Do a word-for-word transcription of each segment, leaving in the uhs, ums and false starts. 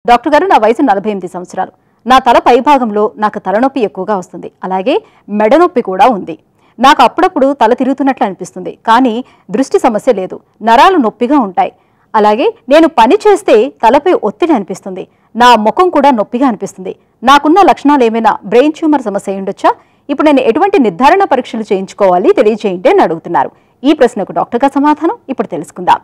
Doctor గారు, నా వయసు నలభై ఎనిమిది సంవత్సరాలు. నా తల పైభాగంలో నాకు తలనొప్పి ఎక్కువగా వస్తుంది. అలాగే మెడ నొప్పి కూడా ఉంది. నాకు అప్పుడప్పుడు తల తిరుగుతున్నట్లు అనిపిస్తుంది, కానీ దృష్టి సమస్య లేదు. నరాలు నొప్పిగా ఉంటాయి. అలాగే నేను పని చేస్తే తలపై ఒత్తిడి అనిపిస్తుంది. నా ముఖం కూడా నొప్పిగా అనిపిస్తుంది. నాకున్న లక్షణాలు ఏమైనా బ్రెయిన్ ట్యూమర్ సమస్య అయి ఉండొచ్చా? ఇప్పుడు నేను ఎటువంటి నిర్ధారణ పరీక్షలు చేయించుకోవాలి తెలియజేయండి అని అడుగుతున్నారు. ఈ ప్రశ్నకు డాక్టర్ గారి సమాధానం ఇప్పుడు తెలుసుకుందాం.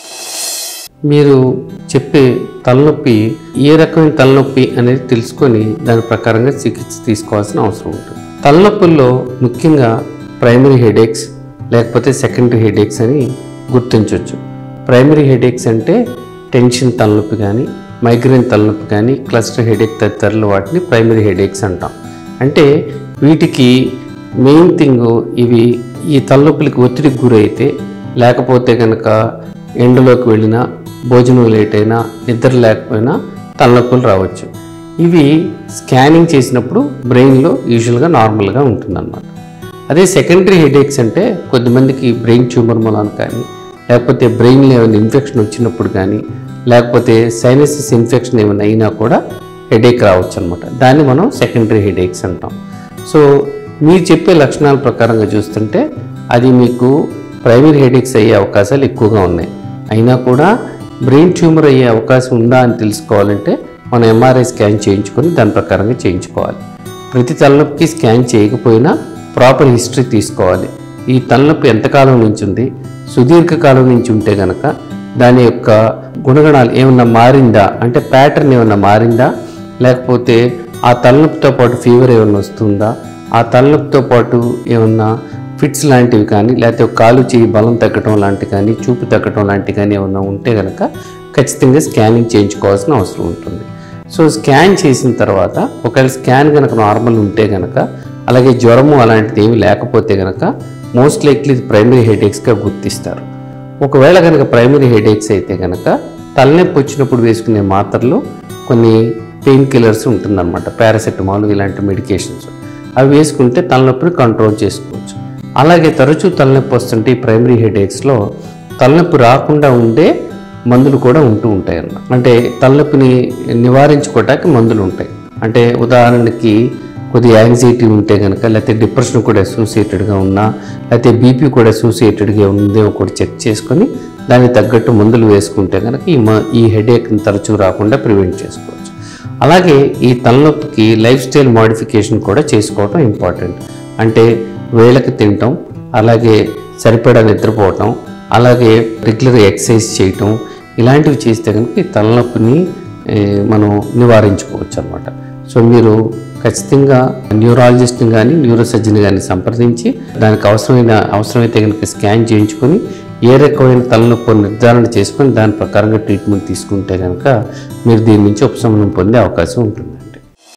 మీరు చెప్పే తలనొప్పి ఏ రకమైన తలనొప్పి అనేది తెలుసుకొని దాని ప్రకారంగా చికిత్స తీసుకోవాల్సిన అవసరం ఉంటుంది. తలనొప్పుల్లో ముఖ్యంగా ప్రైమరీ హెడేక్స్ లేకపోతే సెకండరీ హెడేక్స్ అని గుర్తించవచ్చు. ప్రైమరీ హెడేక్స్ అంటే టెన్షన్ తలనొప్పి కానీ, మైగ్రేన్ తలనొప్పి కానీ, క్లస్టర్ హెడేక్ తదితరులు వాటిని ప్రైమరీ హెడేక్స్ అంటాం. అంటే వీటికి మెయిన్ థింగ్ ఇవి ఈ తలనొప్పులకి ఒత్తిడికి గురైతే, లేకపోతే కనుక ఎండలోకి వెళ్ళినా, భోజనం లేట్ అయినా, నిద్ర లేకపోయినా తలనొప్పులు రావచ్చు. ఇవి స్కానింగ్ చేసినప్పుడు బ్రెయిన్లో యూజువల్గా నార్మల్గా ఉంటుందన్నమాట. అదే సెకండరీ హెడేక్స్ అంటే కొద్దిమందికి బ్రెయిన్ ట్యూమర్ మూలాన కానీ, లేకపోతే బ్రెయిన్లో ఏమైనా ఇన్ఫెక్షన్ వచ్చినప్పుడు కానీ, లేకపోతే సైనసిస్ ఇన్ఫెక్షన్ ఏమైనా అయినా కూడా హెడేక్ రావచ్చు అనమాట. దాన్ని మనం సెకండరీ హెడేక్స్ అంటాం. సో మీరు చెప్పే లక్షణాల ప్రకారంగా చూస్తుంటే అది మీకు ప్రైమరీ హెడేక్స్ అయ్యే అవకాశాలు ఎక్కువగా ఉన్నాయి. అయినా కూడా బ్రెయిన్ ట్యూమర్ అయ్యే అవకాశం ఉందా అని తెలుసుకోవాలంటే మనం ఎంఆర్ఐ స్కాన్ చేయించుకొని దాని ప్రకారంగా చేయించుకోవాలి. ప్రతి తలనొప్పికి స్కాన్ చేయకపోయినా ప్రాపర్ హిస్టరీ తీసుకోవాలి. ఈ తలనొప్పి ఎంతకాలం నుంచి ఉంది, సుదీర్ఘకాలం నుంచి ఉంటే కనుక దాని యొక్క గుణగణాలు ఏమన్నా మారిందా, అంటే ప్యాటర్న్ ఏమన్నా మారిందా, లేకపోతే ఆ తలనొప్పితో పాటు ఫీవర్ ఏమన్నా వస్తుందా, ఆ తలనొప్పితో పాటు ఏమన్నా ఫిట్స్ లాంటివి కానీ, లేకపోతే కాలు చేయి బలం తగ్గడం లాంటివి కానీ, చూపు తగ్గడం లాంటివి కానీ ఏమన్నా ఉంటే కనుక ఖచ్చితంగా స్కానింగ్ చేయించుకోవాల్సిన అవసరం ఉంటుంది. సో స్కాన్ చేసిన తర్వాత ఒకవేళ స్కాన్ కనుక నార్మల్ ఉంటే కనుక, అలాగే జ్వరము అలాంటిది ఏమి లేకపోతే కనుక మోస్ట్ లైక్లీ ప్రైమరీ హెడేక్స్గా గుర్తిస్తారు. ఒకవేళ కనుక ప్రైమరీ హెడేక్స్ అయితే కనుక తలనొప్పి వచ్చినప్పుడు వేసుకునే మాత్రలు కొన్ని పెయిన్ కిల్లర్స్ ఉంటుందన్నమాట, పారాసెటమాల్ ఇలాంటి మెడికేషన్స్. అవి వేసుకుంటే తలనొప్పిని కంట్రోల్ చేసుకోవచ్చు. అలాగే తరచూ తలనొప్పి వస్తుంటే ఈ ప్రైమరీ హెడేక్స్లో తలనొప్పి రాకుండా ఉండే మందులు కూడా ఉంటూ ఉంటాయి అన్నమాట. అంటే తలనొప్పిని నివారించుకోవడానికి మందులు ఉంటాయి. అంటే ఉదాహరణకి కొద్దిగా యాంగ్జైటీ ఉంటే కనుక, లేకపోతే డిప్రెషన్ కూడా అసోసియేటెడ్గా ఉన్నా, లేకపోతే బీపీ కూడా అసోసియేటెడ్గా ఉందేమో కూడా చెక్ చేసుకొని దానికి తగ్గట్టు మందులు వేసుకుంటే కనుక ఈ ఈ హెడేక్ని తరచూ రాకుండా ప్రివెంట్ చేసుకోవచ్చు. అలాగే ఈ తలనొప్పికి లైఫ్ స్టైల్ మోడిఫికేషన్ కూడా చేసుకోవడం ఇంపార్టెంట్. అంటే వేళకి తినటం, అలాగే సరిపడా నిద్రపోవటం, అలాగే రెగ్యులర్ ఎక్సర్సైజ్ చేయటం, ఇలాంటివి చేస్తే కనుక ఈ తలనొప్పిని మనం నివారించుకోవచ్చు అన్నమాట. సో మీరు ఖచ్చితంగా న్యూరాలజిస్ట్ని కానీ, న్యూరోసర్జన్ కానీ సంప్రదించి దానికి అవసరమైన అవసరమైతే కనుక స్కాన్ చేయించుకొని ఏ రకమైన తలనొప్పి నిర్ధారణ చేసుకొని దాని ప్రకారంగా ట్రీట్మెంట్ తీసుకుంటే కనుక మీరు దీని నుంచి ఉపశమనం పొందే అవకాశం ఉంటుంది.